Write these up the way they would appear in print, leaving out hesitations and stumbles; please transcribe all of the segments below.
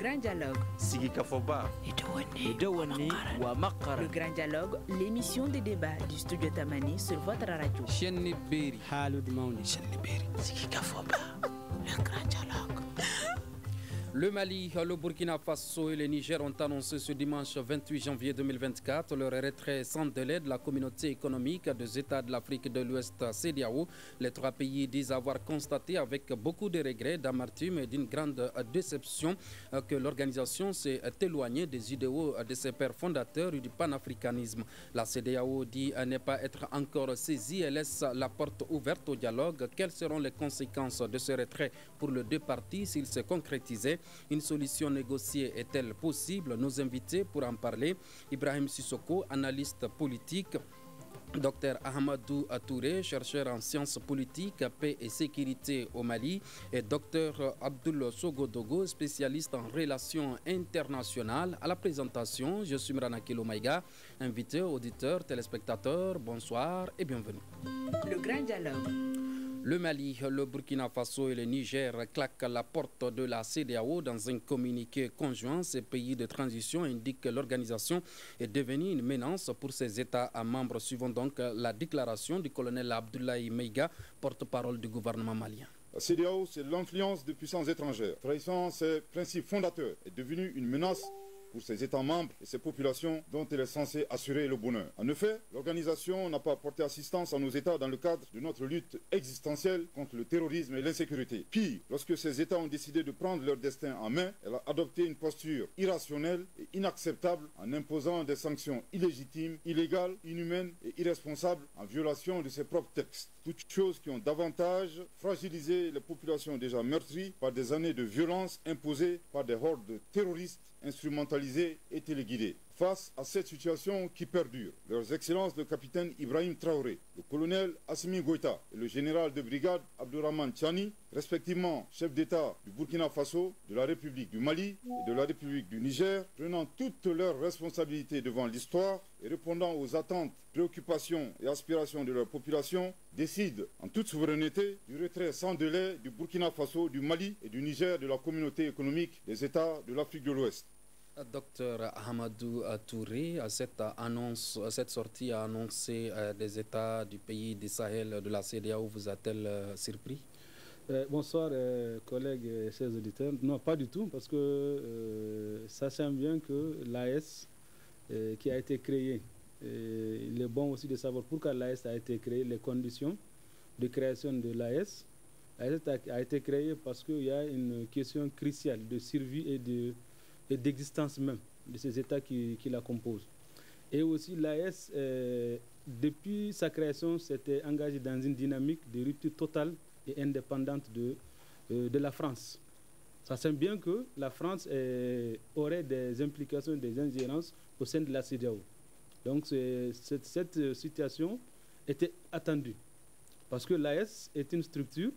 grand dialogue. Sigi Kafoba. Idawani wa Makara. Le grand dialogue, l'émission de débat du studio Tamani sur votre radio. Chenni Beri. Halud Mauni. Chenni Beri. Sigi Kafoba. Le grand dialogue. Le Mali, le Burkina Faso et le Niger ont annoncé ce dimanche 28 janvier 2024 leur retrait sans délai de la communauté économique des États de l'Afrique de l'Ouest CEDEAO. Les trois pays disent avoir constaté avec beaucoup de regrets, d'amertume et d'une grande déception que l'organisation s'est éloignée des idéaux de ses pères fondateurs et du panafricanisme. La CEDEAO dit ne pas être encore saisie et laisse la porte ouverte au dialogue. Quelles seront les conséquences de ce retrait pour les deux parties s'il se concrétisait? Une solution négociée est-elle possible? Nos invités pour en parler, Ibrahim Sissoko, analyste politique, Dr Ahmadou Touré, chercheur en sciences politiques, paix et sécurité au Mali, et Dr Abdoul Sogodogo, spécialiste en relations internationales. À la présentation, je suis Mrana Kilo Maïga, invité, auditeurs, téléspectateurs, bonsoir et bienvenue. Le grand dialogue. Le Mali, le Burkina Faso et le Niger claquent la porte de la CEDEAO. Dans un communiqué conjoint, ces pays de transition indiquent que l'organisation est devenue une menace pour ces États membres. Suivons donc la déclaration du colonel Abdoulaye Meiga, porte-parole du gouvernement malien. La CEDEAO, c'est l'influence de puissances étrangères. Trahissant ses principes fondateurs, est devenue une menace pour ses États membres et ses populations dont elle est censée assurer le bonheur. En effet, l'organisation n'a pas apporté assistance à nos États dans le cadre de notre lutte existentielle contre le terrorisme et l'insécurité. Pire, lorsque ces États ont décidé de prendre leur destin en main, elle a adopté une posture irrationnelle et inacceptable en imposant des sanctions illégitimes, illégales, inhumaines et irresponsables en violation de ses propres textes. Toutes choses qui ont davantage fragilisé les populations déjà meurtries par des années de violence imposées par des hordes terroristes instrumentalisés et téléguidés. Face à cette situation qui perdure, leurs excellences le capitaine Ibrahim Traoré, le colonel Assimi Goïta et le général de brigade Abdourahmane Tchani, respectivement chef d'État du Burkina Faso, de la République du Mali et de la République du Niger, prenant toutes leurs responsabilités devant l'histoire et répondant aux attentes, préoccupations et aspirations de leur population, décident en toute souveraineté du retrait sans délai du Burkina Faso, du Mali et du Niger de la communauté économique des États de l'Afrique de l'Ouest. Docteur Ahmadou Touré, cette sortie a annoncé des États du pays du Sahel de la CEDEAO, vous a-t-elle surpris? Bonsoir collègues et chers auditeurs. Non, pas du tout, parce que sachant bien que l'AES qui a été créée, il est bon aussi de savoir pourquoi l'AES a été créée, les conditions de création de l'AES. L'AES a été créée parce qu'il y a une question cruciale de survie et d'existence même de ces États qui la composent. Et aussi l'AES, depuis sa création, s'était engagée dans une dynamique de rupture totale et indépendante de la France. Ça semble bien que la France aurait des implications, des ingérences au sein de la CEDEAO. Donc cette situation était attendue. Parce que l'AES est une structure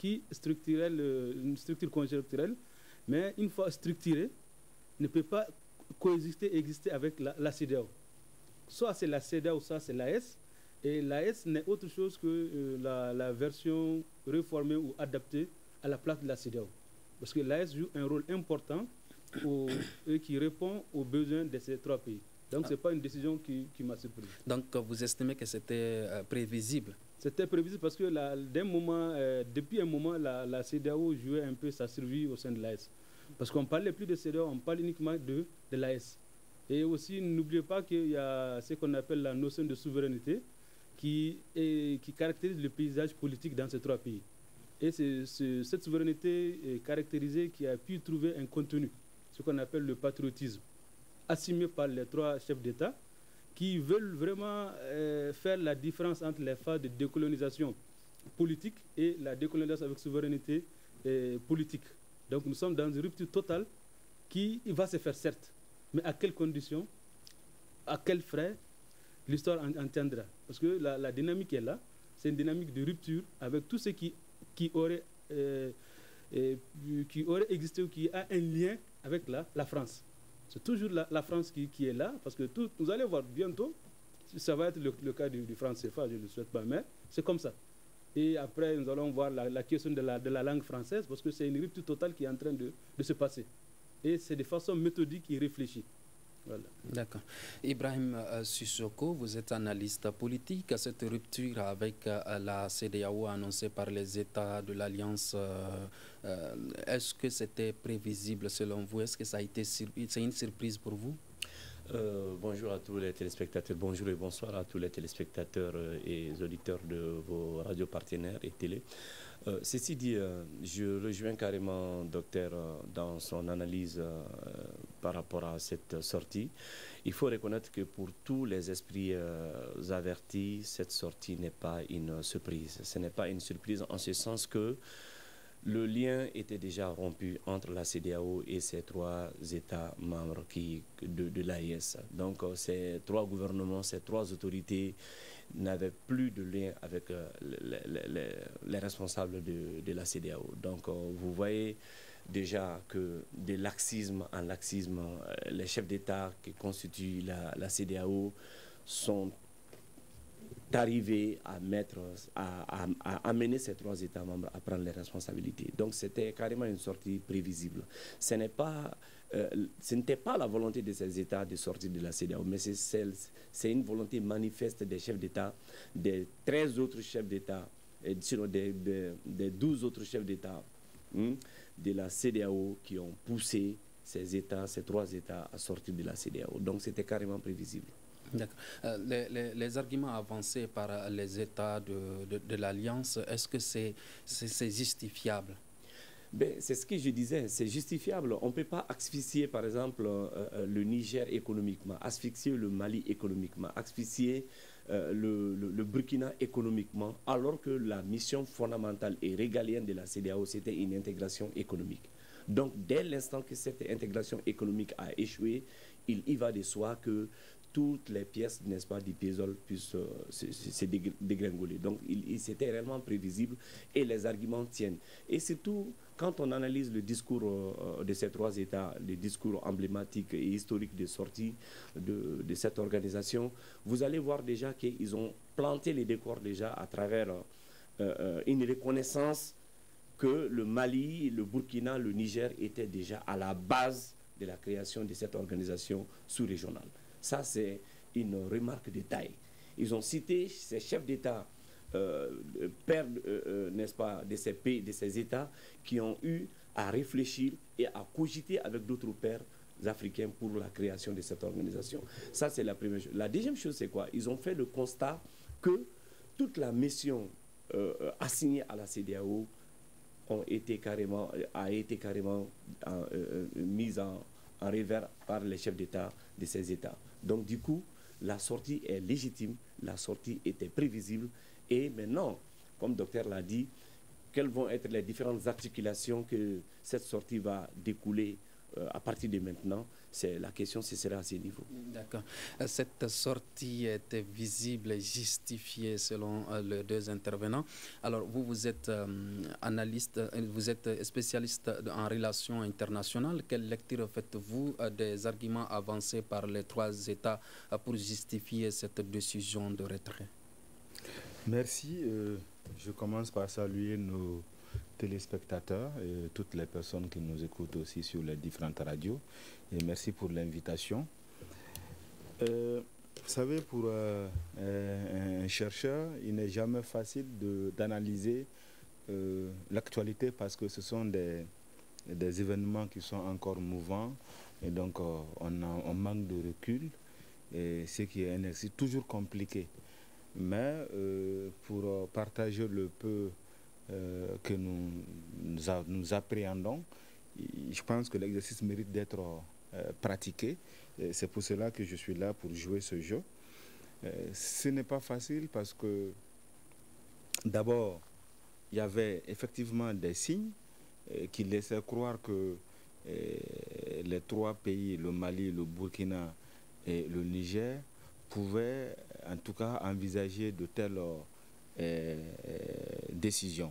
une structure conjoncturelle, mais une fois structurée, ne peut pas coexister et exister avec la CEDEAO. Soit c'est la CEDEAO, soit c'est l'AES. Et l'AES n'est autre chose que la version réformée ou adaptée à la place de la CEDEAO. Parce que l'AES joue un rôle important et qui répond aux besoins de ces trois pays. Donc ce n'est pas une décision qui m'a surpris. Donc vous estimez que c'était prévisible? C'était prévisible parce que depuis un moment, la CEDEAO jouait un peu sa survie au sein de l'AES. Parce qu'on ne parlait plus de CEDEAO, on parle uniquement de l'AES. Et aussi, n'oubliez pas qu'il y a ce qu'on appelle la notion de souveraineté qui caractérise le paysage politique dans ces trois pays. Et c'est cette souveraineté est caractérisée qui a pu trouver un contenu, ce qu'on appelle le patriotisme, assumé par les trois chefs d'État qui veulent vraiment faire la différence entre les phases de décolonisation politique et la décolonisation avec souveraineté politique. Donc nous sommes dans une rupture totale qui va se faire certes, mais à quelles conditions, à quels frais, l'histoire en tiendra. Parce que la dynamique est là, c'est une dynamique de rupture avec tout ce qui aurait existé ou qui a un lien avec la France. C'est toujours la France qui est là, parce que vous allez voir bientôt, ça va être le cas du franc CFA, je ne le souhaite pas, mais c'est comme ça. Et après, nous allons voir la question de la langue française, parce que c'est une rupture totale qui est en train de se passer. Et c'est de façon méthodique et réfléchie. Voilà. D'accord. Ibrahim Sissoko, vous êtes analyste politique. Cette rupture avec la CEDEAO annoncée par les États de l'Alliance, est-ce que c'était prévisible selon vous? Est-ce que ça a été c'est une surprise pour vous? Bonjour à tous les téléspectateurs, bonjour et bonsoir à tous les téléspectateurs et auditeurs de vos radios partenaires et télé. Ceci dit, je rejoins carrément docteur dans son analyse par rapport à cette sortie. Il faut reconnaître que pour tous les esprits avertis, cette sortie n'est pas une surprise. Ce n'est pas une surprise en ce sens que le lien était déjà rompu entre la CEDEAO et ces 3 États membres de l'AES. Donc ces 3 gouvernements, ces 3 autorités n'avaient plus de lien avec les responsables de la CEDEAO. Donc vous voyez déjà que de laxisme en laxisme, les chefs d'État qui constituent la CEDEAO sont d'arriver à amener ces 3 États membres à prendre les responsabilités. Donc c'était carrément une sortie prévisible. Ce n'était pas la volonté de ces États de sortir de la CEDEAO, mais c'est une volonté manifeste des chefs d'État, des 13 autres chefs d'État, des 12 autres chefs d'État de la CEDEAO qui ont poussé ces 3 États à sortir de la CEDEAO. Donc c'était carrément prévisible. D'accord. Les arguments avancés par les États de l'Alliance, est-ce que c'est justifiable? C'est ce que je disais, c'est justifiable. On ne peut pas asphyxier, par exemple, le Niger économiquement, asphyxier le Mali économiquement, asphyxier le Burkina économiquement, alors que la mission fondamentale et régalienne de la CEDEAO, c'était une intégration économique. Donc, dès l'instant que cette intégration économique a échoué, il y va de soi que toutes les pièces, n'est-ce pas, du puzzle puissent se dégringoler. Donc, c'était réellement prévisible et les arguments tiennent. Et surtout, quand on analyse le discours de ces 3 États, le discours emblématique et historique de sortie de cette organisation, vous allez voir déjà qu'ils ont planté les décors déjà à travers une reconnaissance que le Mali, le Burkina, le Niger étaient déjà à la base de la création de cette organisation sous-régionale. Ça, c'est une remarque de taille. Ils ont cité ces chefs d'État, pères, n'est-ce pas, de ces pays, de ces États, qui ont eu à réfléchir et à cogiter avec d'autres pères africains pour la création de cette organisation. Ça, c'est la première chose. La deuxième chose, c'est quoi? Ils ont fait le constat que toute la mission assignée à la CEDEAO a été carrément mise en revers par les chefs d'État de ces États. Donc du coup, la sortie est légitime, la sortie était prévisible et maintenant, comme le docteur l'a dit, quelles vont être les différentes articulations que cette sortie va découler à partir de maintenant? C'est la question, ce sera à ce niveau. D'accord. Cette sortie était visible et justifiée selon les 2 intervenants. Alors, vous êtes analyste, vous êtes spécialiste en relations internationales. Quelle lecture faites-vous des arguments avancés par les 3 États pour justifier cette décision de retrait? Merci. Je commence par saluer nos téléspectateurs et toutes les personnes qui nous écoutent aussi sur les différentes radios. Et merci pour l'invitation. Vous savez, pour un chercheur, il n'est jamais facile d'analyser l'actualité parce que ce sont des événements qui sont encore mouvants et donc on manque de recul, et ce qui est un exercice toujours compliqué. Mais pour partager le peu que nous appréhendons, je pense que l'exercice mérite d'être pratiqué. C'est pour cela que je suis là pour jouer ce jeu. Ce n'est pas facile parce que d'abord, il y avait effectivement des signes qui laissaient croire que les 3 pays, le Mali, le Burkina et le Niger, pouvaient en tout cas envisager de telles décisions.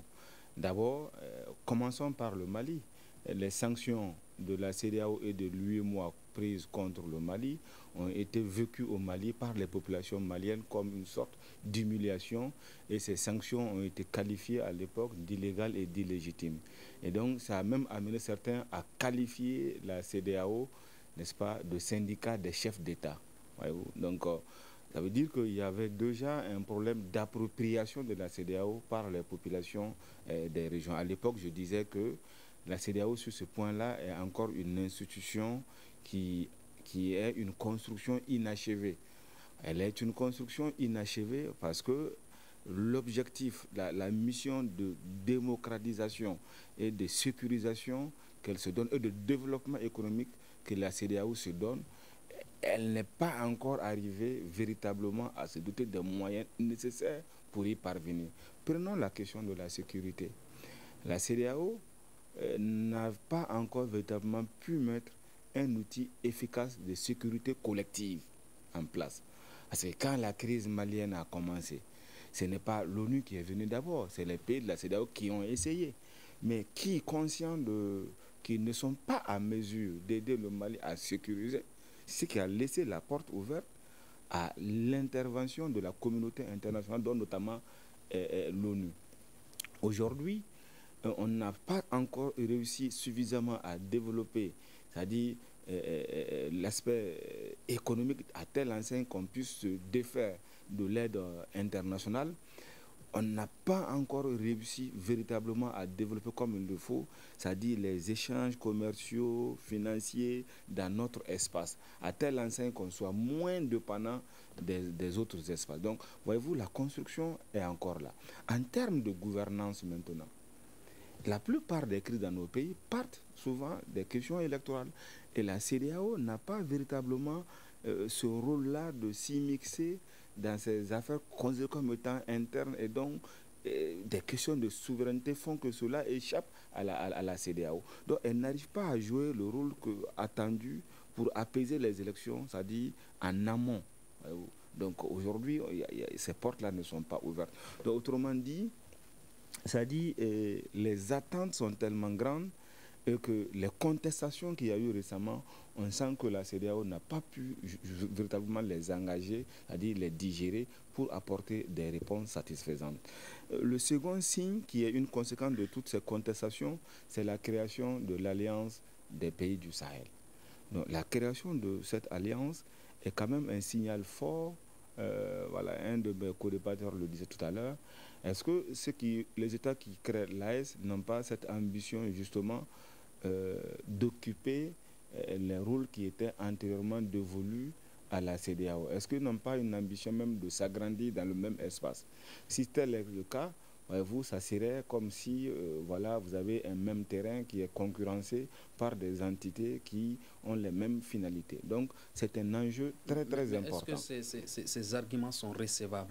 D'abord, commençons par le Mali. Les sanctions de la CEDEAO et de l'UEMOA prises contre le Mali ont été vécues au Mali par les populations maliennes comme une sorte d'humiliation, et ces sanctions ont été qualifiées à l'époque d'illégales et d'illégitimes. Et donc ça a même amené certains à qualifier la CEDEAO, n'est-ce pas, de syndicat des chefs d'État. Donc ça veut dire qu'il y avait déjà un problème d'appropriation de la CEDEAO par les populations des régions. À l'époque, je disais que la CEDEAO, sur ce point-là, est encore une institution qui est une construction inachevée. Elle est une construction inachevée parce que l'objectif, la mission de démocratisation et de sécurisation qu'elle se donne, et de développement économique que la CEDEAO se donne, elle n'est pas encore arrivée véritablement à se doter des moyens nécessaires pour y parvenir. Prenons la question de la sécurité. La CEDEAO n'a pas encore véritablement pu mettre un outil efficace de sécurité collective en place. Parce que quand la crise malienne a commencé, ce n'est pas l'ONU qui est venue d'abord, c'est les pays de la CEDEAO qui ont essayé. Mais qui, conscients qu'ils ne sont pas à mesure d'aider le Mali à sécuriser, ce qui a laissé la porte ouverte à l'intervention de la communauté internationale, dont notamment l'ONU. Aujourd'hui, on n'a pas encore réussi suffisamment à développer, c'est-à-dire l'aspect économique à telle enseigne qu'on puisse se défaire de l'aide internationale. On n'a pas encore réussi véritablement à développer comme il le faut, c'est-à-dire les échanges commerciaux, financiers dans notre espace, à telle enseigne qu'on soit moins dépendant des autres espaces. Donc, voyez-vous, la construction est encore là. En termes de gouvernance maintenant, la plupart des crises dans nos pays partent souvent des questions électorales. Et la CEDEAO n'a pas véritablement ce rôle-là de s'y dans ces affaires considérées comme étant internes, et donc des questions de souveraineté font que cela échappe à la CEDEAO. Donc elle n'arrive pas à jouer le rôle attendu pour apaiser les élections, c'est-à-dire en amont. Donc aujourd'hui, ces portes-là ne sont pas ouvertes. Donc autrement dit, les attentes sont tellement grandes et que les contestations qu'il y a eu récemment, on sent que la CEDEAO n'a pas pu véritablement les engager, c'est-à-dire les digérer pour apporter des réponses satisfaisantes. Le second signe qui est une conséquence de toutes ces contestations, c'est la création de l'Alliance des pays du Sahel. Donc, la création de cette alliance est quand même un signal fort. Voilà, un de mes co-débatteurs le disait tout à l'heure. Est-ce que les États qui créent l'AES n'ont pas cette ambition justement d'occuper les rôles qui étaient antérieurement dévolus à la CEDEAO? Est-ce qu'ils n'ont pas une ambition même de s'agrandir dans le même espace? Si tel est le cas, voyez-vous, ça serait comme si voilà, vous avez un même terrain qui est concurrencé par des entités qui ont les mêmes finalités. Donc c'est un enjeu très très important. Est-ce que ces arguments sont recévables?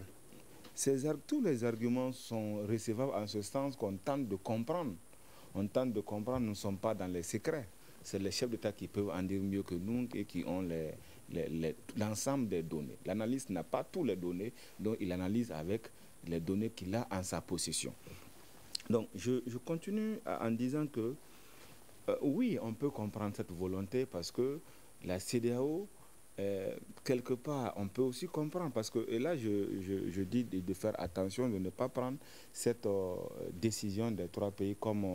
Tous les arguments sont recévables en ce sens qu'on tente de comprendre. On tente de comprendre, nous ne sommes pas dans les secrets. C'est les chefs d'État qui peuvent en dire mieux que nous et qui ont l'ensemble des données. L'analyste n'a pas toutes les données, donc il analyse avec les données qu'il a en sa possession. Donc je continue en disant que oui, on peut comprendre cette volonté parce que la CEDEAO, quelque part, on peut aussi comprendre parce que, et là je dis de faire attention, de ne pas prendre cette décision des trois pays comme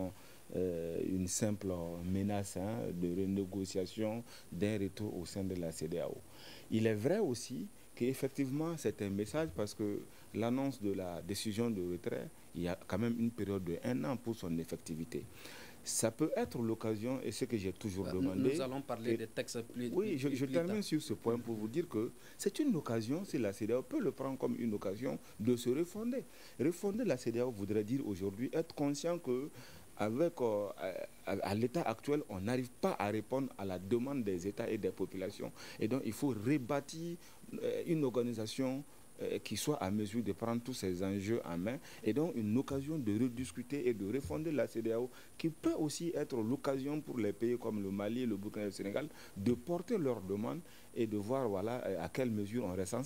une simple menace de renégociation d'un retour au sein de la CEDEAO. Il est vrai aussi qu'effectivement c'est un message parce que l'annonce de la décision de retrait, il y a quand même une période de 1 an pour son effectivité. Ça peut être l'occasion, et ce que j'ai toujours demandé... Nous allons parler des textes plus... Oui, je termine sur ce point pour vous dire que c'est une occasion, si la CEDEAO peut le prendre comme une occasion de se refonder. Refonder la CEDEAO voudrait dire aujourd'hui être conscient que à l'état actuel, on n'arrive pas à répondre à la demande des États et des populations. Et donc, il faut rebâtir une organisation qui soit à mesure de prendre tous ces enjeux en main, et donc une occasion de rediscuter et de refonder la CEDEAO, qui peut aussi être l'occasion pour les pays comme le Mali, le Burkina et le Sénégal de porter leurs demandes et de voir voilà, à quelle mesure on reste ensemble.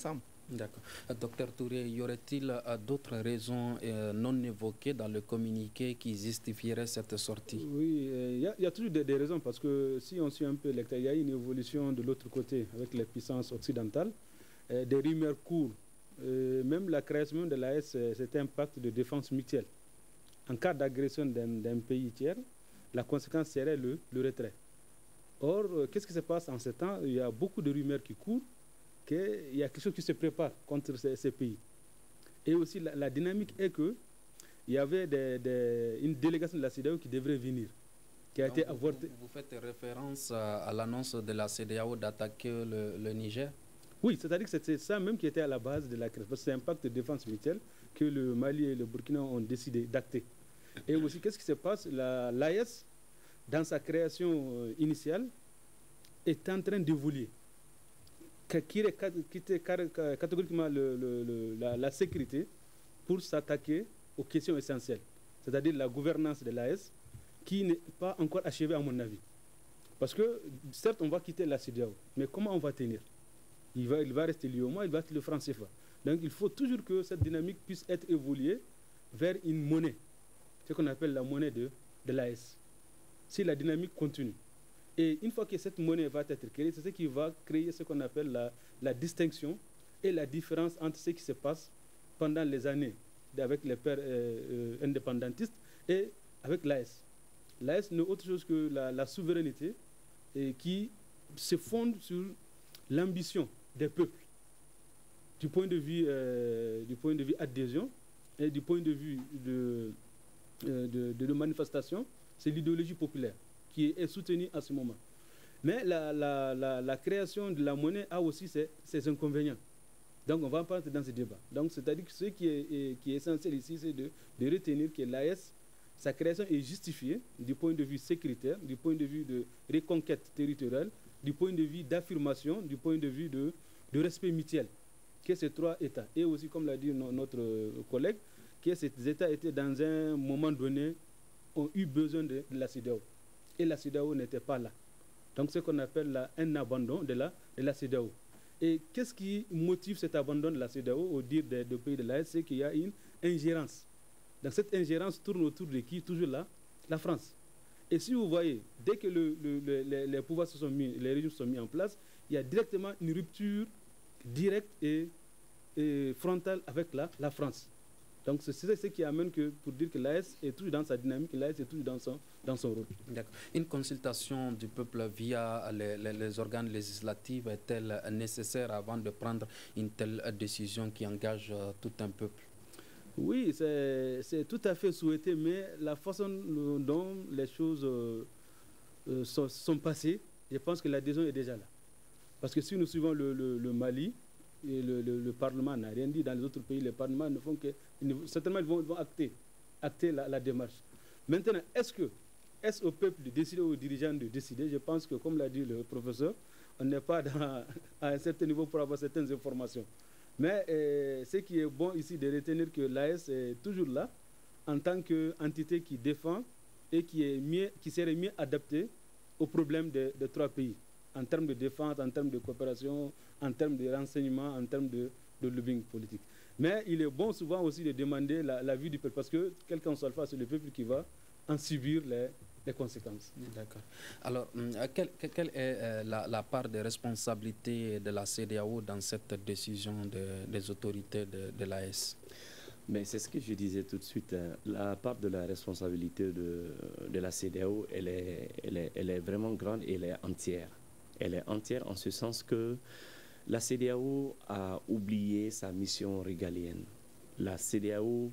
D'accord. Docteur Touré, y aurait-il d'autres raisons non évoquées dans le communiqué qui justifieraient cette sortie? Oui, il y a toujours des raisons parce que si on suit un peu il y a une évolution de l'autre côté avec les puissances occidentales. Des rumeurs courent. Même la création de l'AES, c'est un pacte de défense mutuelle. En cas d'agression d'un pays tiers, la conséquence serait le retrait. Or, qu'est-ce qui se passe en ce temps? Il y a beaucoup de rumeurs qui courent qu'il y a quelque chose qui se prépare contre ces pays. Et aussi, la dynamique est qu'il y avait une délégation de la CEDEAO qui devrait venir, qui a été avortée. Vous faites référence à l'annonce de la CEDEAO d'attaquer le Niger? Oui, c'est-à-dire que c'est ça même qui était à la base de la création. Parce que c'est un pacte de défense mutuelle que le Mali et le Burkina ont décidé d'acter. Et aussi, qu'est-ce qui se passe? L'AES, dans sa création initiale, est en train d'évoluer. Quitter catégoriquement la sécurité pour s'attaquer aux questions essentielles. C'est-à-dire la gouvernance de l'AES, qui n'est pas encore achevée à mon avis. Parce que, certes, on va quitter la CEDEAO, mais comment on va tenir? Il va rester l'UEMOA, il va être le franc CFA. Donc il faut toujours que cette dynamique puisse être évoluée vers une monnaie, ce qu'on appelle la monnaie de l'AES. Si la dynamique continue. Et une fois que cette monnaie va être créée, c'est ce qui va créer ce qu'on appelle la distinction et la différence entre ce qui se passe pendant les années avec les pères indépendantistes et avec l'AES. L'AES n'est autre chose que la souveraineté qui se fonde sur l'ambition des peuples du point de vue adhésion et du point de vue de manifestation, c'est l'idéologie populaire qui est soutenue à ce moment. Mais la création de la monnaie a aussi ses inconvénients. Donc on va pas entrer dans ce débat. Donc c'est-à-dire que ce qui est essentiel ici, c'est de retenir que l'AES, sa création est justifiée du point de vue sécuritaire, du point de vue de reconquête territoriale, du point de vue d'affirmation, du point de vue de respect mutuel, que ces trois États. Et aussi, comme l'a dit notre collègue, que ces États étaient dans un moment donné, ont eu besoin de la CEDEAO. Et la CEDEAO n'était pas là. Donc, ce qu'on appelle un abandon de la CEDEAO. Et qu'est-ce qui motive cet abandon de la CEDEAO au dire des pays de l'AES? C'est qu'il y a une ingérence. Donc, cette ingérence tourne autour de qui? Toujours là, la France. Et si vous voyez, dès que les pouvoirs les régimes sont mis en place, il y a directement une rupture directe et frontale avec la France. Donc c'est ce qui amène pour dire que l'AES est toujours dans sa dynamique, l'AES est toujours dans son rôle. Une consultation du peuple via les organes législatifs est-elle nécessaire avant de prendre une telle décision qui engage tout un peuple? Oui, c'est tout à fait souhaité, mais la façon dont les choses sont passées, je pense que l'adhésion est déjà là. Parce que si nous suivons le Mali, et le Parlement n'a rien dit, dans les autres pays, les parlements ne font que... Certainement, ils vont acter la démarche. Maintenant, est-ce au peuple de décider ou aux dirigeants de décider? Je pense que, comme l'a dit le professeur, on n'est pas à un certain niveau pour avoir certaines informations. Mais ce qui est bon ici de retenir que l'AES est toujours là en tant qu'entité qui défend et qui serait mieux adaptée aux problèmes des trois pays, en termes de défense, en termes de coopération, en termes de renseignement, en termes de lobbying politique. Mais il est bon souvent aussi de demander l'avis du peuple, parce que quelqu'un soit le c'est le peuple qui va en subir les conséquences. D'accord. Alors, quelle est la part de responsabilité de la CEDEAO dans cette décision des autorités de l'AES? Mais c'est ce que je disais tout de suite. La part de la responsabilité de la CEDEAO, elle est vraiment grande et elle est entière. Elle est entière en ce sens que la CEDEAO a oublié sa mission régalienne. La CEDEAO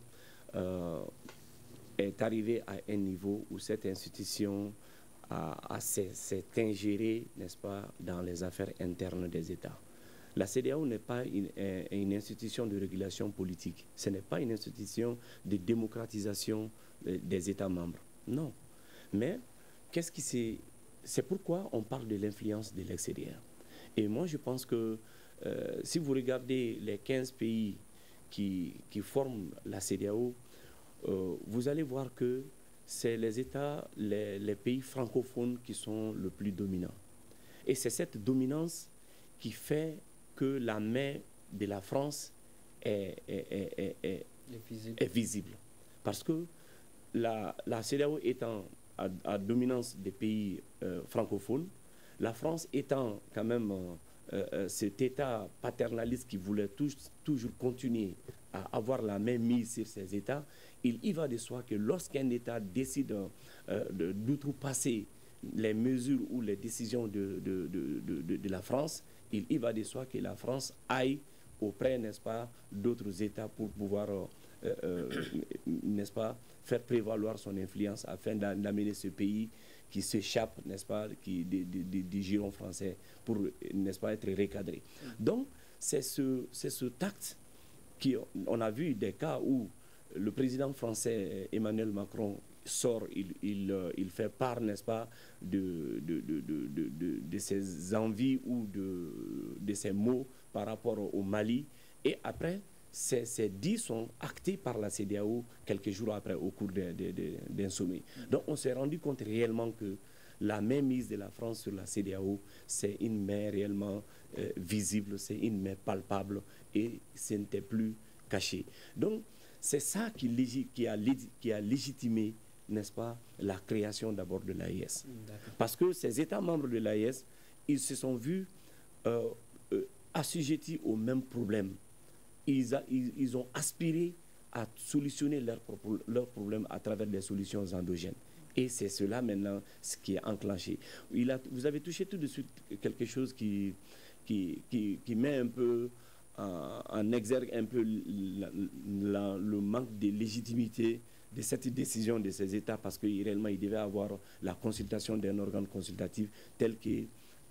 est arrivée à un niveau où cette institution s'est ingérée, n'est-ce pas, dans les affaires internes des États. La CEDEAO n'est pas une institution de régulation politique. Ce n'est pas une institution de démocratisation des États membres. Non. Mais c'est pourquoi on parle de l'influence de l'extérieur. Et moi, je pense que si vous regardez les 15 pays qui forment la CEDEAO, vous allez voir que c'est les États, les pays francophones qui sont le plus dominants. Et c'est cette dominance qui fait que la main de la France est visible. Parce que la CEDEAO étant à dominance des pays francophones, la France étant quand même cet État paternaliste qui voulait toujours continuer à avoir la main mise sur ces États, il y va de soi que lorsqu'un État décide d'outrepasser les mesures ou les décisions de la France, il y va de soi que la France aille auprès, n'est-ce pas, d'autres États pour pouvoir, n'est-ce pas, faire prévaloir son influence afin d'amener ce pays qui s'échappe, n'est-ce pas, du giron français pour, n'est-ce pas, être recadré. Donc, c'est ce tact qu'on a vu des cas où le président français Emmanuel Macron sort, il fait part, n'est-ce pas, de ses envies ou de ses mots par rapport au Mali. Et après, ces dits sont actés par la CEDEAO quelques jours après, au cours d'un sommet. Donc on s'est rendu compte réellement que la mainmise de la France sur la CEDEAO, c'est une main réellement visible, c'est une main palpable et ce n'était plus caché. Donc c'est ça qui a légitimé, n'est-ce pas, la création d'abord de l'AES. Parce que ces États membres de l'AES, ils se sont vus assujettis aux mêmes problèmes. Ils ont aspiré à solutionner leurs problèmes à travers des solutions endogènes. Et c'est cela maintenant ce qui est enclenché. Vous avez touché tout de suite quelque chose qui met un peu en exergue un peu le manque de légitimité de cette décision de ces États, parce que réellement il devait avoir la consultation d'un organe consultatif tel que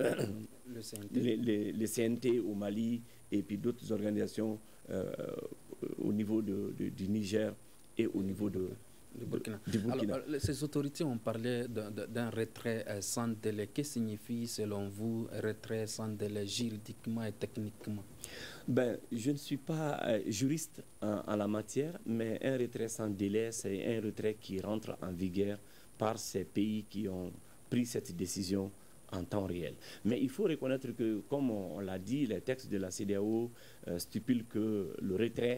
le CNT au Mali et puis d'autres organisations au niveau du Niger et au niveau du Burkina. Alors, ces autorités ont parlé d'un retrait sans délai. Que signifie selon vous retrait sans délai juridiquement et techniquement? Je ne suis pas juriste en la matière, mais un retrait sans délai, c'est un retrait qui rentre en vigueur par ces pays qui ont pris cette décision en temps réel. Mais il faut reconnaître que, comme on l'a dit, les textes de la CEDEAO stipulent que le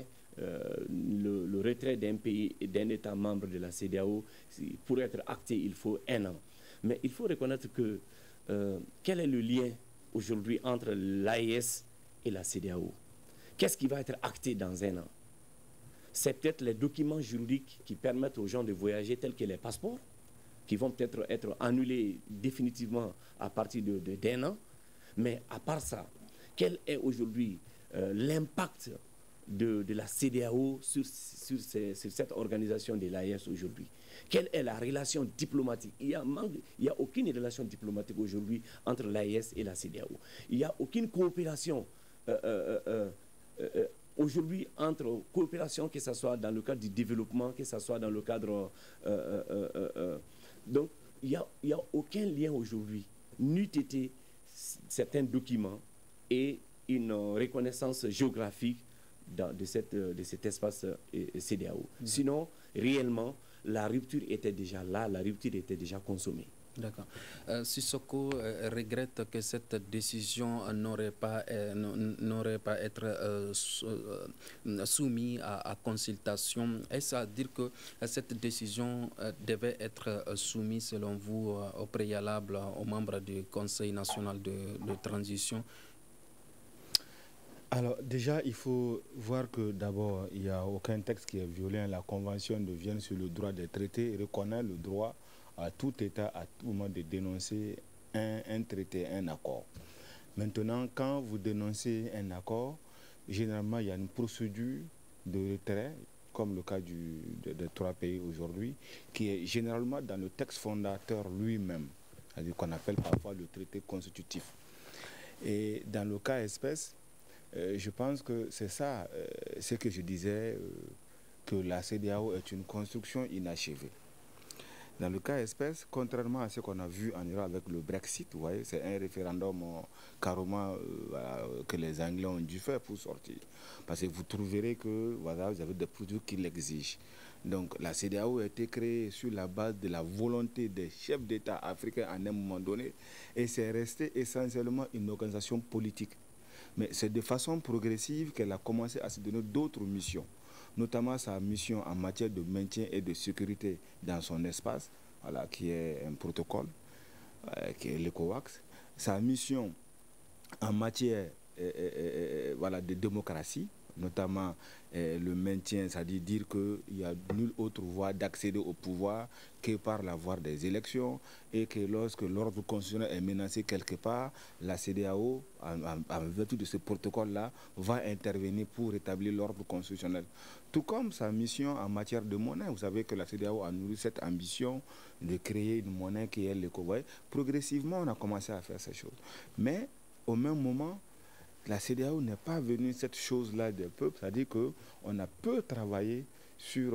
retrait d'un pays et d'un État membre de la CEDEAO, pour être acté, il faut 1 an. Mais il faut reconnaître que quel est le lien aujourd'hui entre l'AES et la CEDEAO? Qu'est-ce qui va être acté dans 1 an? C'est peut-être les documents juridiques qui permettent aux gens de voyager, tels que les passeports, qui vont peut-être être annulés définitivement à partir d'1 an. Mais à part ça, quel est aujourd'hui l'impact de la CEDEAO sur cette organisation de l'AES aujourd'hui? Quelle est la relation diplomatique? Il n'y a aucune relation diplomatique aujourd'hui entre l'AES et la CEDEAO. Il n'y a aucune coopération aujourd'hui entre coopération, que ce soit dans le cadre du développement, que ce soit dans le cadre... donc, il n'y a aucun lien aujourd'hui, n'eût été certains documents et une reconnaissance géographique de cet espace CEDEAO. Sinon, réellement, la rupture était déjà là, la rupture était déjà consommée. D'accord. Sissoko regrette que cette décision n'aurait pas être soumise à consultation. Est-ce à dire que cette décision devait être soumise, selon vous, au préalable aux membres du Conseil national de transition? Alors déjà, il faut voir que d'abord, il n'y a aucun texte qui est violent. La Convention de Vienne sur le droit des traités reconnaît le droit à tout État, à tout moment, de dénoncer un traité, un accord. Maintenant, quand vous dénoncez un accord, généralement, il y a une procédure de retrait, comme le cas des 3 pays aujourd'hui, qui est généralement dans le texte fondateur lui-même, c'est-à-dire qu'on appelle parfois le traité constitutif. Et dans le cas espèce, je pense que c'est ça, ce que je disais, que la CEDEAO est une construction inachevée. Dans le cas espèce, contrairement à ce qu'on a vu en Iran avec le Brexit, vous voyez, c'est un référendum carrément que les Anglais ont dû faire pour sortir. Parce que vous trouverez que voilà, vous avez des produits qui l'exigent. Donc la CEDEAO a été créée sur la base de la volonté des chefs d'État africains à un moment donné, et c'est resté essentiellement une organisation politique. Mais c'est de façon progressive qu'elle a commencé à se donner d'autres missions, notamment sa mission en matière de maintien et de sécurité dans son espace, voilà, qui est un protocole, qui est l'ECOWAS, sa mission en matière voilà, de démocratie, notamment le maintien, c'est-à-dire dire qu'il n'y a nulle autre voie d'accéder au pouvoir que par la voie des élections, et que lorsque l'ordre constitutionnel est menacé quelque part, la CEDEAO, en vertu de ce protocole-là, va intervenir pour rétablir l'ordre constitutionnel. Tout comme sa mission en matière de monnaie. Vous savez que la CEDEAO a nourri cette ambition de créer une monnaie qui est l'éco. Progressivement, on a commencé à faire ces choses. Mais au même moment, la CEDEAO n'est pas venue cette chose-là des peuples, c'est-à-dire qu'on a peu travaillé sur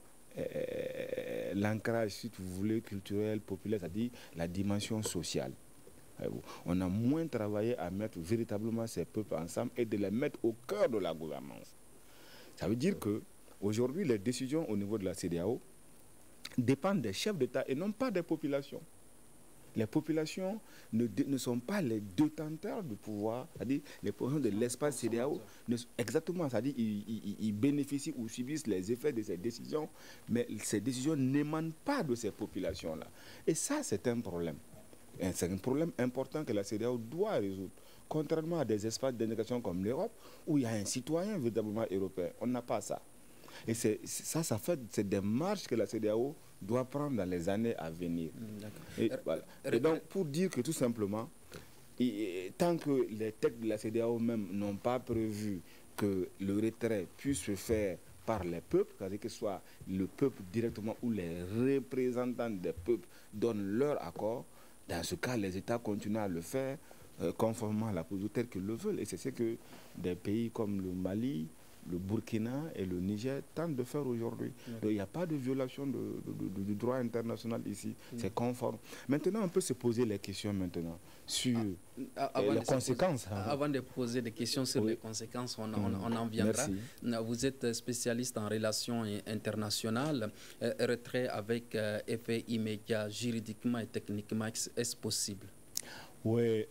l'ancrage, si vous voulez, culturel, populaire, c'est-à-dire la dimension sociale. On a moins travaillé à mettre véritablement ces peuples ensemble et de les mettre au cœur de la gouvernance. Ça veut dire qu'aujourd'hui, les décisions au niveau de la CEDEAO dépendent des chefs d'État et non pas des populations. Les populations ne sont pas les détenteurs du pouvoir, c'est-à-dire les populations de l'espace CEDEAO, exactement, c'est-à-dire ils bénéficient ou subissent les effets de ces décisions, mais ces décisions n'émanent pas de ces populations-là. Et ça, c'est un problème. C'est un problème important que la CEDEAO doit résoudre. Contrairement à des espaces d'intégration comme l'Europe, où il y a un citoyen véritablement européen, on n'a pas ça. Et ça fait ces démarches que la CEDEAO doit prendre dans les années à venir. Et, voilà. Et donc, pour dire que tout simplement, tant que les textes de la CEDEAO même n'ont pas prévu que le retrait puisse se faire par les peuples, c'est-à-dire que ce soit le peuple directement ou les représentants des peuples donnent leur accord, dans ce cas, les États continuent à le faire conformément à la procédure telle qu'ils le veulent. Et c'est ce que des pays comme le Mali, le Burkina et le Niger tentent de faire aujourd'hui. Il n'y a pas de violation du droit international ici. C'est conforme. Maintenant, on peut se poser les questions maintenant sur les conséquences. Avant de poser des questions sur les conséquences, on en viendra. Merci. Vous êtes spécialiste en relations internationales. Retrait avec effet immédiat, juridiquement et techniquement, est-ce possible? Oui.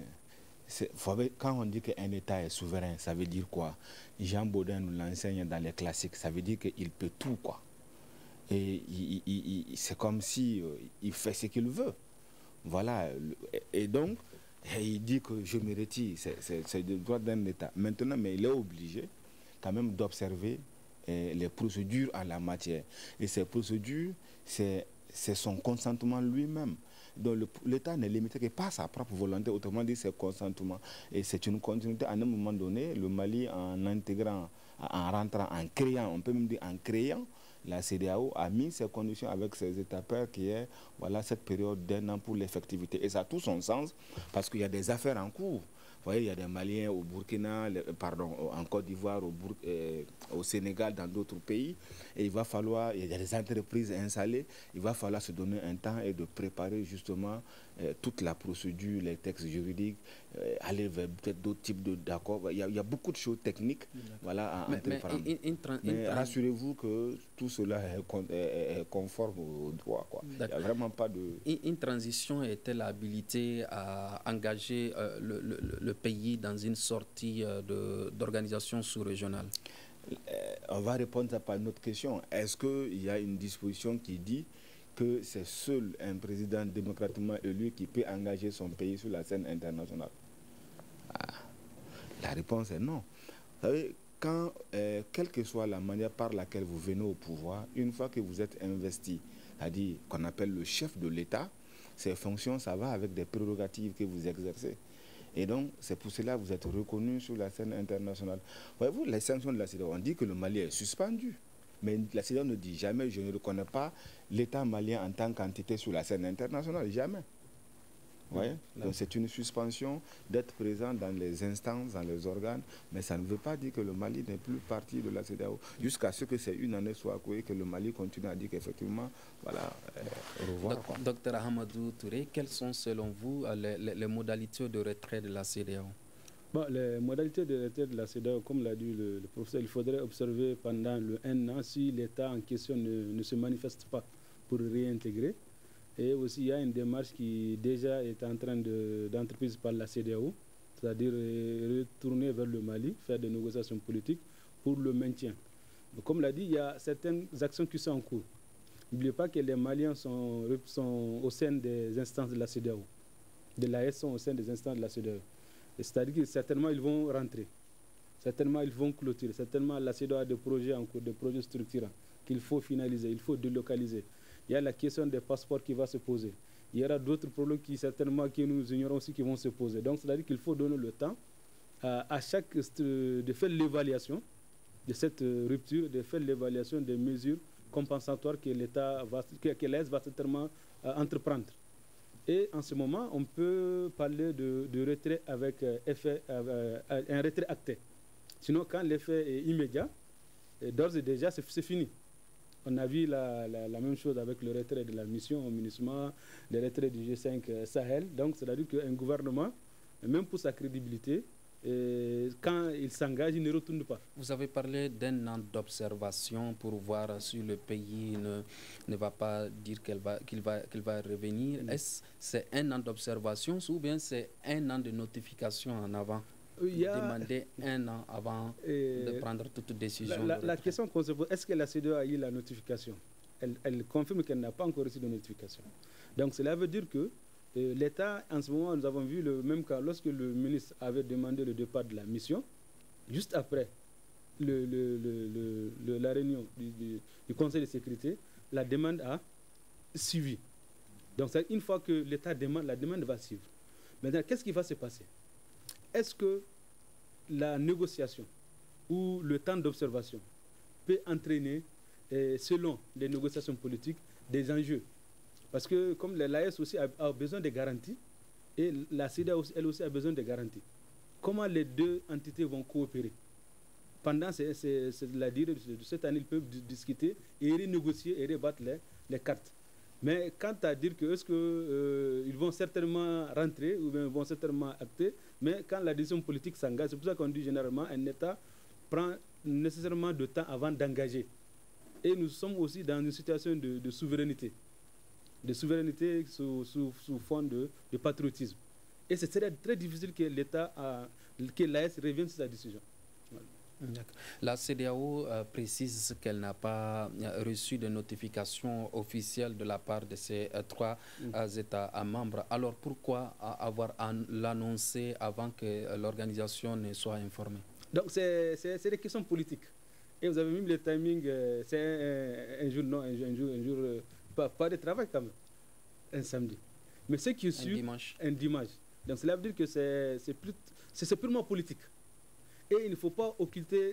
Quand on dit qu'un État est souverain, ça veut dire quoi? Jean Baudin nous l'enseigne dans les classiques. Ça veut dire qu'il peut tout, quoi. Et c'est comme si il fait ce qu'il veut. Voilà. Et donc, il dit que je me retire. C'est le droit d'un État. Maintenant, mais il est obligé quand même d'observer les procédures en la matière. Et ces procédures, c'est son consentement lui-même. Donc l'État n'est limité que par sa propre volonté, autrement dit c'est consentement. Et c'est une continuité. À un moment donné, le Mali, en intégrant, en rentrant, en créant, on peut même dire en créant, la CEDEAO a mis ses conditions avec ses États pairs qui est voilà, cette période d'1 an pour l'effectivité. Et ça a tout son sens parce qu'il y a des affaires en cours. Vous voyez, il y a des Maliens au Burkina, en Côte d'Ivoire, au Sénégal, dans d'autres pays. Et il va falloir, il y a des entreprises installées, il va falloir se donner un temps et de préparer justement toute la procédure, les textes juridiques, aller vers peut-être d'autres types d'accords. Il y a beaucoup de choses techniques voilà, à entreprendre. Mais rassurez-vous que tout cela est conforme au droit. Quoi. Il n'y a vraiment pas de... Une transition est-elle habilitée à engager le pays dans une sortie d'organisation sous-régionale? On va répondre à une autre question. Est-ce qu'il y a une disposition qui dit que c'est seul un président démocratiquement élu qui peut engager son pays sur la scène internationale? La réponse est non. Vous savez, quelle que soit la manière par laquelle vous venez au pouvoir, une fois que vous êtes investi, c'est-à-dire qu'on appelle le chef de l'État, ses fonctions, ça va avec des prérogatives que vous exercez. Et donc, c'est pour cela que vous êtes reconnu sur la scène internationale. Voyez-vous, les sanctions de la CEDEAO, on dit que le Mali est suspendu. Mais la CEDEAO ne dit jamais, je ne reconnais pas l'État malien en tant qu'entité sur la scène internationale. Jamais. Vous voyez? Donc, c'est une suspension d'être présent dans les instances, dans les organes. Mais ça ne veut pas dire que le Mali n'est plus partie de la CEDEAO. Jusqu'à ce que ces une année soit accourue, que le Mali continue à dire qu'effectivement, voilà, au revoir. Docteur Ahmadou Touré, quelles sont selon vous les modalités de retrait de la CEDEAO? Bon, les modalités de retrait de la CEDEAO, comme l'a dit le professeur, il faudrait observer pendant le 1 an si l'État en question ne se manifeste pas pour réintégrer. Et aussi, il y a une démarche qui déjà est en train d'entreprise par la CEDEAO, c'est-à-dire retourner vers le Mali, faire des négociations politiques pour le maintien. Donc, comme l'a dit, il y a certaines actions qui sont en cours. N'oubliez pas que les Maliens sont au sein des instances de la CEDEAO. De l'AES sont au sein des instances de la CEDEAO. C'est-à-dire que certainement ils vont rentrer. Certainement ils vont clôturer. Certainement la CEDEAO a des projets en cours, des projets structurants qu'il faut finaliser, il faut délocaliser. Il y a la question des passeports qui va se poser. Il y aura d'autres problèmes qui certainement que nous ignorons aussi qui vont se poser. Donc c'est-à-dire qu'il faut donner le temps à chaque de faire l'évaluation de cette rupture, de faire l'évaluation des mesures compensatoires que l'État que l'AES va certainement entreprendre. Et en ce moment, on peut parler de retrait avec effet, un retrait acté. Sinon, quand l'effet est immédiat, d'ores et déjà, c'est fini. On a vu la même chose avec le retrait de la mission au MINUSMA, le retrait du G5 Sahel. Donc, c'est-à-dire qu'un gouvernement, même pour sa crédibilité, quand il s'engage, il ne retourne pas. Vous avez parlé d'un an d'observation pour voir si le pays ne va pas dire qu'il va revenir. Est-ce que c'est un an d'observation ou bien c'est un an de notification en avant? Demander un an avant de prendre toute décision. La question qu'on se pose, est-ce que la CEDEAO a eu la notification? Elle confirme qu'elle n'a pas encore reçu de notification. Donc cela veut dire que l'État, en ce moment, nous avons vu le même cas lorsque le ministre avait demandé le départ de la mission, juste après la réunion du Conseil de sécurité, la demande a suivi. Donc une fois que l'État demande, la demande va suivre. Maintenant, qu'est-ce qui va se passer? Est-ce que la négociation ou le temps d'observation peut entraîner, selon les négociations politiques, des enjeux? Parce que comme l'AES aussi a besoin de garanties, et la CEDEAO, elle aussi a besoin de garanties. Comment les deux entités vont coopérer? Pendant la durée de cette année, ils peuvent discuter et renégocier et rebattre les cartes. Mais quant à dire que est-ce qu'ils vont certainement rentrer ou bien vont certainement acter, mais quand la décision politique s'engage, c'est pour ça qu'on dit généralement un État prend nécessairement de temps avant d'engager. Et nous sommes aussi dans une situation de souveraineté. De souveraineté sous fond de patriotisme. Et c'est très difficile que que l'AES revienne sur sa décision. Voilà. La CEDEAO précise qu'elle n'a pas reçu de notification officielle de la part de ces trois États membres. Alors pourquoi avoir l'annoncé avant que l'organisation ne soit informée? Donc c'est des questions politiques. Et vous avez mis le timing, c'est un jour, pas de travail quand même, un samedi. Mais ce qui suit, un dimanche. Donc cela veut dire que c'est purement politique. Et il ne faut pas occulter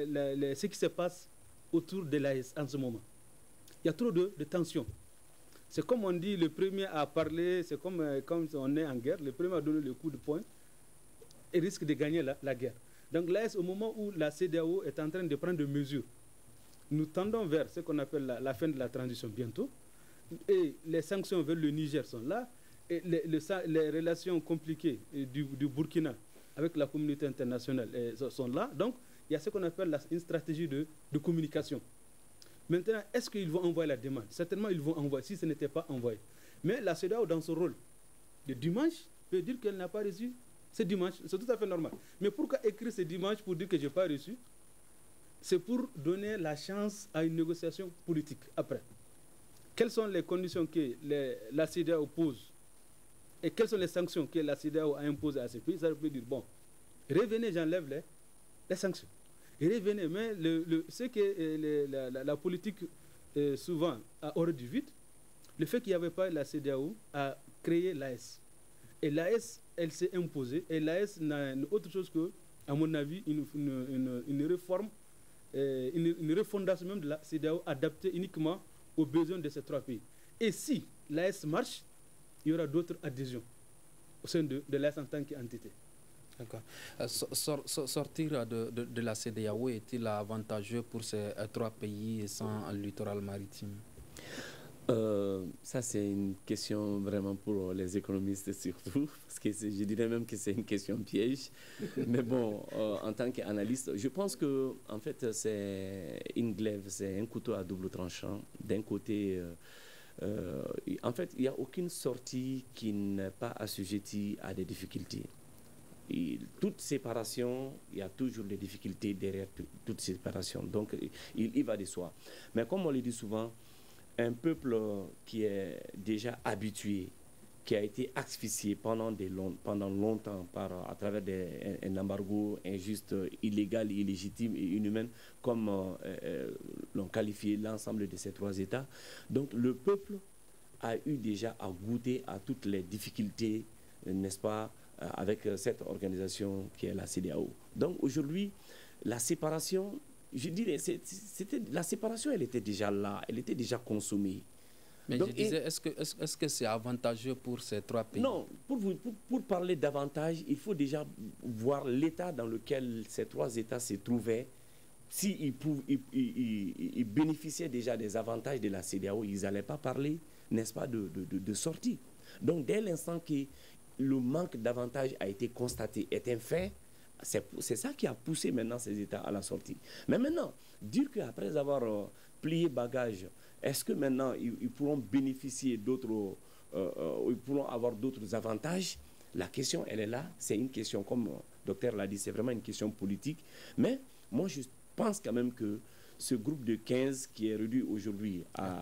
ce qui se passe autour de l'AES en ce moment. Il y a trop de tensions. C'est comme on dit, le premier à parler, c'est comme quand on est en guerre, le premier à donner le coup de poing et risque de gagner la guerre. Donc l'AES, au moment où la CEDEAO est en train de prendre des mesures, nous tendons vers ce qu'on appelle la fin de la transition bientôt, et les sanctions vers le Niger sont là, et les relations compliquées du Burkina avec la communauté internationale sont là. Donc, il y a ce qu'on appelle une stratégie de communication. Maintenant, est-ce qu'ils vont envoyer la demande? Certainement, ils vont envoyer, si ce n'était pas envoyé. Mais la CEDEAO, dans son rôle de dimanche, peut dire qu'elle n'a pas reçu ce dimanche. C'est tout à fait normal. Mais pourquoi écrire ce dimanche pour dire que je n'ai pas reçu? C'est pour donner la chance à une négociation politique après. Quelles sont les conditions que la CEDEAO pose? Et quelles sont les sanctions que la CEDEAO a imposées à ces pays? Ça veut dire, bon, revenez, j'enlève les sanctions. Et revenez, mais ce que la politique souvent a hors du vide, le fait qu'il n'y avait pas la CEDEAO a créé l'AES. Et l'AES, elle s'est imposée. Et l'AES n'a autre chose que, à mon avis, une réforme, une refondation même de la CEDEAO adaptée uniquement aux besoins de ces trois pays. Et si l'AES marche, il y aura d'autres adhésions au sein de l'AES en tant qu'entité. D'accord. Sortir de la CEDEAO est-il avantageux pour ces trois pays sans littoral maritime? Ça, c'est une question vraiment pour les économistes surtout, parce que je dirais même que c'est une question piège. Mais bon, en tant qu'analyste, je pense que en fait, c'est une glaive, c'est un couteau à double tranchant. D'un côté, en fait, il n'y a aucune sortie qui n'est pas assujettie à des difficultés. toute séparation, il y a toujours des difficultés derrière toute séparation. Donc, il va de soi. Mais comme on le dit souvent, un peuple qui est déjà habitué, qui a été asphyxié pendant longtemps à travers un embargo injuste, illégal, illégitime et inhumain, comme l'ont qualifié l'ensemble de ces trois États. Donc le peuple a eu déjà à goûter à toutes les difficultés, n'est-ce pas, avec cette organisation qui est la CEDEAO. Donc aujourd'hui, la séparation, je dirais, la séparation, elle était déjà là, elle était déjà consommée. Mais donc, je disais, est-ce que c'est avantageux pour ces trois pays? Non, pour parler d'avantage, il faut déjà voir l'état dans lequel ces trois États se trouvaient. S'ils bénéficiaient déjà des avantages de la CEDEAO, ils n'allaient pas parler, n'est-ce pas, de sortie. Donc, dès l'instant que le manque d'avantages a été constaté, est un fait, c'est ça qui a poussé maintenant ces États à la sortie. Mais maintenant, dire qu'après avoir plié bagage, est-ce que maintenant ils pourront bénéficier d'autres, ils pourront avoir d'autres avantages? La question, elle est là. C'est une question, comme le docteur l'a dit, c'est vraiment une question politique. Mais moi, je pense quand même que ce groupe de 15 qui est réduit aujourd'hui à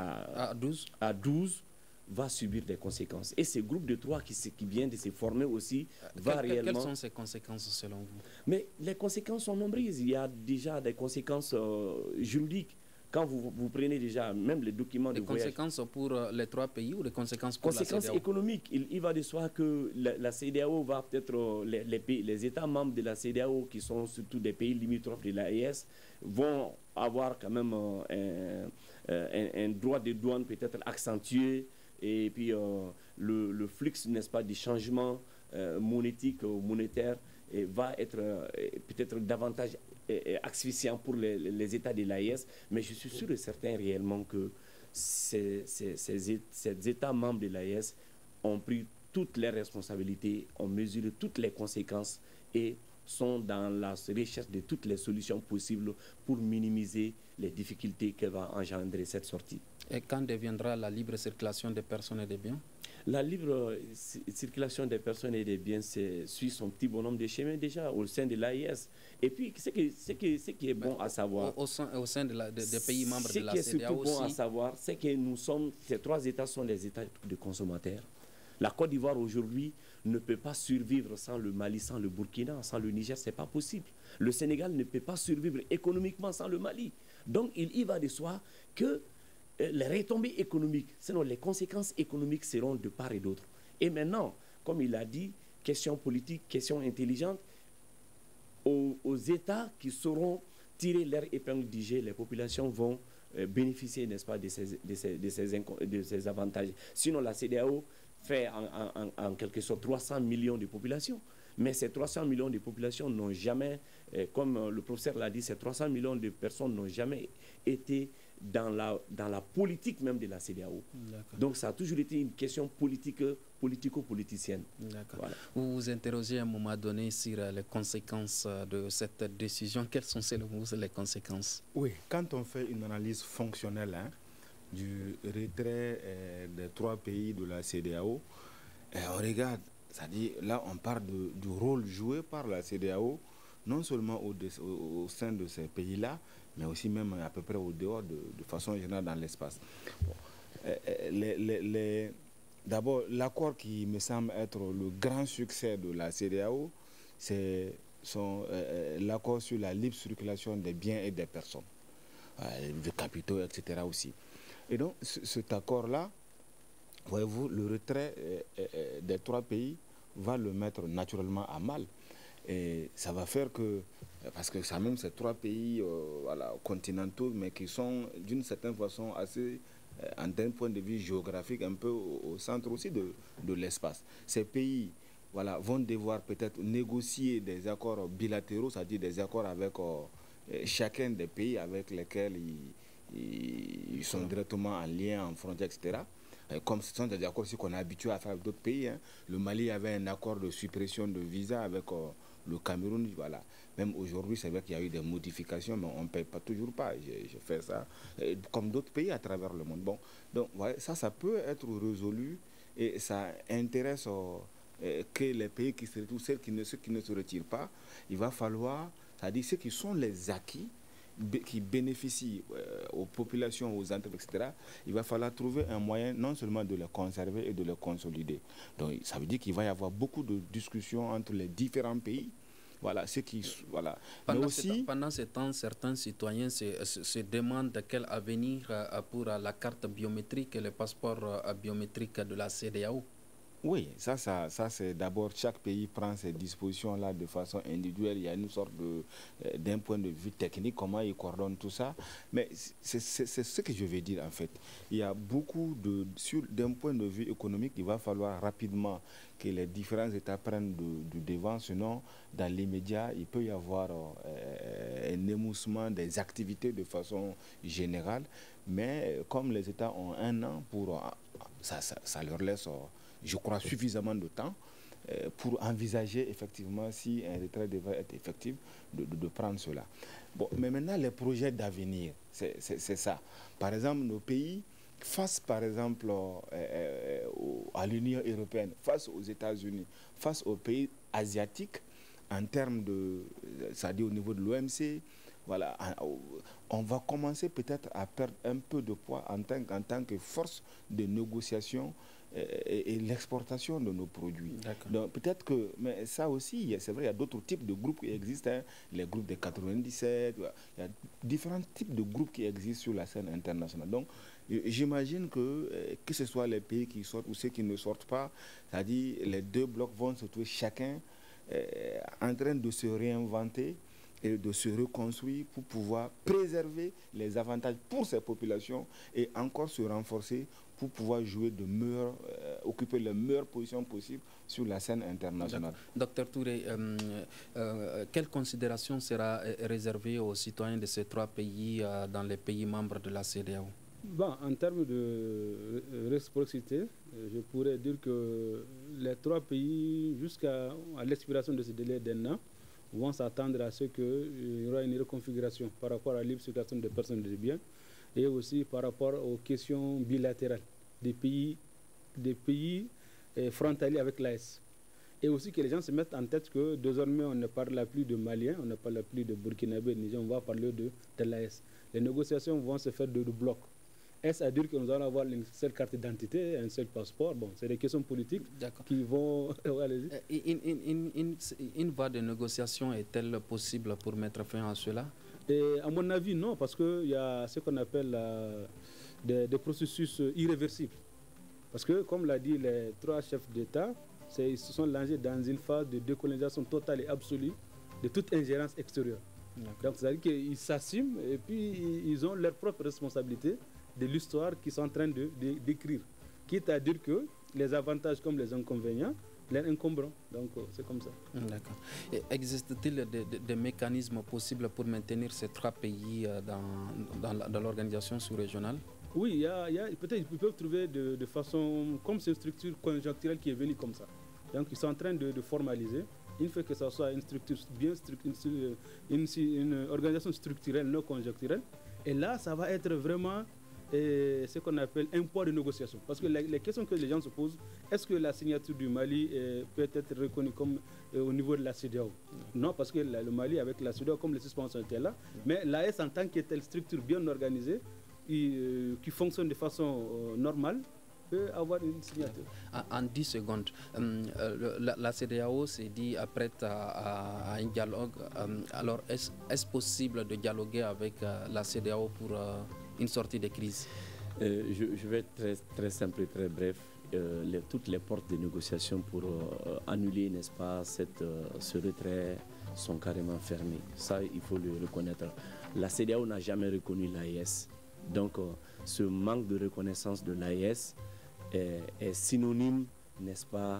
12 va subir des conséquences. Et ce groupe de 3 qui vient de se former aussi va réellement... Quelles sont ces conséquences selon vous? Mais les conséquences sont nombreuses. Il y a déjà des conséquences juridiques. Quand vous prenez déjà même les documents de voyage... Des conséquences pour les trois pays ou des conséquences pour la CEDEAO? Économiques. Il va de soi que la CEDEAO va peut-être... Les États membres de la CEDEAO, qui sont surtout des pays limitrophes de l'AES, vont avoir quand même un droit de douane peut-être accentué. Et puis le flux, n'est-ce pas, du changement monétique ou monétaire va être peut-être davantage asphyxiant pour les États de l'AES, mais je suis sûr et certain réellement que ces États membres de l'AES ont pris toutes les responsabilités, ont mesuré toutes les conséquences et sont dans la recherche de toutes les solutions possibles pour minimiser les difficultés que va engendrer cette sortie. Et quand deviendra la libre circulation des personnes et des biens? La libre circulation des personnes et des biens suit son petit bonhomme de chemin déjà au sein de l'AES. Et puis, ce qui est bon à savoir... Au sein des pays membres de la CEDEAO aussi... Ce qui est surtout bon à savoir, c'est que ces trois États sont des États de consommateurs. La Côte d'Ivoire aujourd'hui ne peut pas survivre sans le Mali, sans le Burkina, sans le Niger, ce n'est pas possible. Le Sénégal ne peut pas survivre économiquement sans le Mali. Donc, il y va de soi que les retombées économiques, sinon les conséquences économiques seront de part et d'autre. Et maintenant, comme il a dit, question politique, question intelligente, aux États qui sauront tirer leur épingle du jeu, les populations vont bénéficier, n'est-ce pas, de ces avantages. Sinon, la CEDEAO fait en quelque sorte 300 millions de populations. Mais ces 300 millions de populations n'ont jamais, comme le professeur l'a dit, ces 300 millions de personnes n'ont jamais été dans la politique même de la CEDEAO. Donc ça a toujours été une question politico-politicienne. Voilà. Vous vous interrogez à un moment donné sur les conséquences de cette décision. Quelles sont selon vous les conséquences? Oui, quand on fait une analyse fonctionnelle du retrait des trois pays de la CEDEAO, on regarde, c'est-à-dire là on parle du rôle joué par la CEDEAO, non seulement au sein de ces pays-là, mais aussi même à peu près au dehors de façon générale dans l'espace. Bon. D'abord, l'accord qui me semble être le grand succès de la CEDEAO, c'est l'accord sur la libre circulation des biens et des personnes, des capitaux, etc. aussi. Et donc, cet accord-là, voyez-vous, le retrait des trois pays va le mettre naturellement à mal. Et ça va faire que, parce que ça même ces trois pays continentaux, mais qui sont d'une certaine façon assez, d'un point de vue géographique, un peu au centre aussi de l'espace. Ces pays vont devoir peut-être négocier des accords bilatéraux, c'est-à-dire des accords avec chacun des pays avec lesquels ils sont directement en lien, en frontière, etc. Comme ce sont des accords aussi qu'on est habitué à faire avec d'autres pays. Le Mali avait un accord de suppression de visa avec le Cameroun. Voilà. Même aujourd'hui, c'est vrai qu'il y a eu des modifications, mais on ne paye pas toujours pas. Je fais ça comme d'autres pays à travers le monde. Bon, donc ça peut être résolu et ça intéresse que les pays qui se retirent, ceux qui ne se retirent pas, il va falloir, c'est-à-dire ceux qui sont les acquis, qui bénéficient aux populations, aux entreprises, etc., il va falloir trouver un moyen non seulement de les conserver et de les consolider. Donc ça veut dire qu'il va y avoir beaucoup de discussions entre les différents pays. Voilà, ce qui, voilà. Pendant ce temps, certains citoyens se demandent quel avenir pour la carte biométrique et le passeport biométrique de la CEDEAO. Oui, ça c'est d'abord chaque pays prend ces dispositions-là de façon individuelle. Il y a une sorte d'un point de vue technique, comment ils coordonnent tout ça. Mais c'est ce que je veux dire en fait. Il y a beaucoup d'un point de vue économique, il va falloir rapidement que les différents États prennent du devant. Sinon, dans l'immédiat, il peut y avoir un émoussement des activités de façon générale. Mais comme les États ont un an pour... Ça leur laisse... je crois, suffisamment de temps pour envisager effectivement si un retrait devrait être effectif, de prendre cela. Bon, mais maintenant, les projets d'avenir, c'est ça. Par exemple, nos pays, face par exemple à l'Union européenne, face aux États-Unis, face aux pays asiatiques, en termes de, c'est-à-dire au niveau de l'OMC, voilà, on va commencer peut-être à perdre un peu de poids en tant que force de négociation et l'exportation de nos produits. Donc peut-être que, mais ça aussi, c'est vrai, il y a d'autres types de groupes qui existent, hein, les groupes de 97, il y a différents types de groupes qui existent sur la scène internationale. Donc j'imagine que ce soit les pays qui sortent ou ceux qui ne sortent pas, c'est-à-dire les deux blocs vont se trouver chacun en train de se réinventer et de se reconstruire pour pouvoir préserver les avantages pour ces populations et encore se renforcer pour pouvoir jouer occuper les meilleures positions possibles sur la scène internationale. Docteur Touré, quelle considération sera réservée aux citoyens de ces trois pays dans les pays membres de la CEDEAO? Bon, en termes de réciprocité, je pourrais dire que les trois pays, jusqu'à l'expiration de ce délai d'un an, vont s'attendre à ce qu'il y aura une reconfiguration par rapport à la libre circulation des personnes et des biens et aussi par rapport aux questions bilatérales des pays frontaliers avec l'AES. Et aussi que les gens se mettent en tête que désormais on ne parle plus de Maliens, on ne parle plus de Burkinabés, Niger, on va parler de l'AES. Les négociations vont se faire de bloc. Est-ce à dire que nous allons avoir une seule carte d'identité, un seul passeport? Bon, c'est des questions politiques qui vont... Une voie de négociation est-elle possible pour mettre fin à cela? Et à mon avis, non, parce qu'il y a ce qu'on appelle des processus irréversibles. Parce que, comme l'a dit les trois chefs d'État, ils se sont lancés dans une phase de décolonisation totale et absolue de toute ingérence extérieure. Donc, c'est-à-dire qu'ils s'assument et puis ils ont leur propre responsabilité de l'histoire qu'ils sont en train d'écrire. Quitte à dire que les avantages comme les inconvénients leur incomberont. Donc, c'est comme ça. D'accord. Existe-t-il des mécanismes possibles pour maintenir ces trois pays dans l'organisation sous-régionale? Oui, peut-être qu'ils peuvent trouver de façon, comme c'est une structure conjoncturelle qui est venue comme ça. Donc, ils sont en train de formaliser. Il faut que ce soit une structure une organisation structurelle, non conjoncturelle. Et là, ça va être vraiment ce qu'on appelle un poids de négociation. Parce que les questions que les gens se posent, est-ce que la signature du Mali peut être reconnue comme au niveau de la CEDEAO? Non, parce que le Mali, avec la CEDEAO, comme les suspensions étaient là, mais l'AES en tant que telle structure bien organisée, qui fonctionne de façon normale, peut avoir une signature. En 10 secondes, la CEDEAO s'est dit prête à un dialogue. Alors, est-ce possible de dialoguer avec la CEDEAO pour une sortie de crise? Je vais être très, très simple et très bref. Toutes les portes de négociation pour annuler, n'est-ce pas, ce retrait sont carrément fermées. Ça, il faut le reconnaître. La CEDEAO n'a jamais reconnu l'AES. Donc, ce manque de reconnaissance de l'AES est synonyme, n'est-ce pas,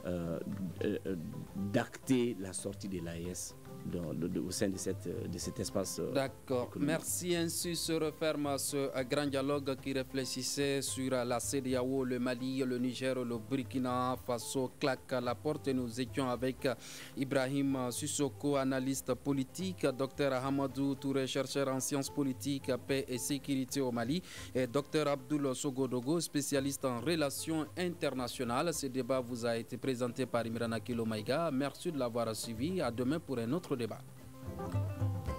d'acter la sortie de l'AES au sein de cet espace. D'accord. Merci. Ainsi se referme ce grand dialogue qui réfléchissait sur la CEDEAO, le Mali, le Niger, le Burkina Faso claque à la porte. Nous étions avec Ibrahim Sissoko, analyste politique, Dr Hamadou Touré, chercheur en sciences politiques, paix et sécurité au Mali, et Dr Abdoul Sogodogo, spécialiste en relations internationales. Ce débat vous a été présenté présenté par Imrana Kilo Maïga. Merci de l'avoir suivi. À demain pour un autre débat.